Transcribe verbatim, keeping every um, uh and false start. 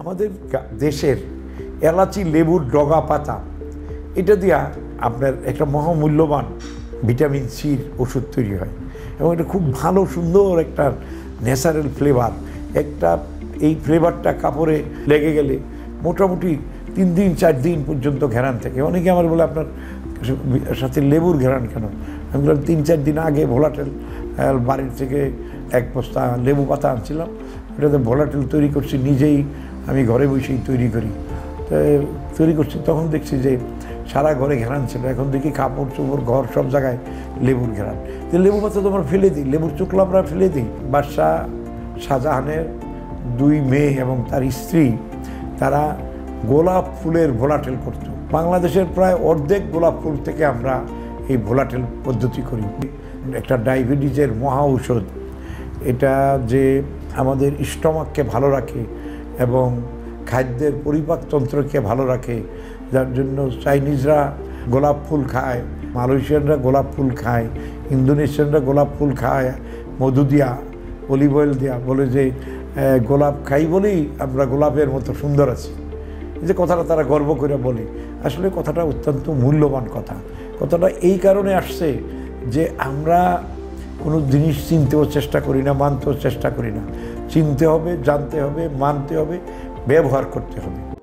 আমাদের দেশের এলাচি লেবুর ডগা পাতা এটা দিয়া আপনার একটা মহামূল্যবান ভিটামিন সির ওষুধ তৈরি হয় এবং এটা খুব ভালো সুন্দর একটা ন্যাচারাল ফ্লেভার। একটা এই ফ্লেভারটা কাপড়ে লেগে গেলে মোটামুটি তিন দিন চার দিন পর্যন্ত ঘেরান থাকে। অনেকে আমার বলে আপনার সাথে লেবুর ঘেরান কেন? আমি বললাম তিন চার দিন আগে ভোলাটেল বাড়ির থেকে এক বস্তা লেবু পাতা আনছিলাম, এটাতে ভোলাটেল তৈরি করছি নিজেই, আমি ঘরে বসেই তৈরি করি। তো তৈরি করছি তখন দেখছি যে সারা ঘরে ঘেরান ছিল, এখন দেখি কাপড় চোপড় ঘর সব জায়গায় লেবুর ঘেরান। তো লেবু পাতা তো আমরা ফেলে দিই, লেবুর চোখলা আমরা ফেলে দিই। বাদশাহ শাহজাহানের দুই মেয়ে এবং তার স্ত্রী তারা গোলাপ ফুলের ভোলাটেল করত। বাংলাদেশের প্রায় অর্ধেক গোলাপ ফুল থেকে আমরা এই ভোলাটেল পদ্ধতি করি। একটা ডায়াবেটিসের মহা ঔষধ এটা, যে আমাদের স্টমাককে ভালো রাখে এবং খাদ্যের পরিপাকতন্ত্রকে ভালো রাখে, যার জন্য চাইনিজরা গোলাপ ফুল খায়, মালয়েশিয়ানরা গোলাপ ফুল খায়, ইন্দোনেশিয়ানরা গোলাপ ফুল খায় মধু দিয়া, অলিভ অয়েল দিয়া, বলে যে গোলাপ খাই বলেই আমরা গোলাপের মতো সুন্দর আছি। যে কথাটা তারা গর্ব করে বলে, আসলে কথাটা অত্যন্ত মূল্যবান কথা। কথাটা এই কারণে আসছে যে আমরা কোনো জিনিস চিনতেও চেষ্টা করি না, মানতেও চেষ্টা করি না। চিনতে হবে, জানতে হবে, মানতে হবে, ব্যবহার করতে হবে।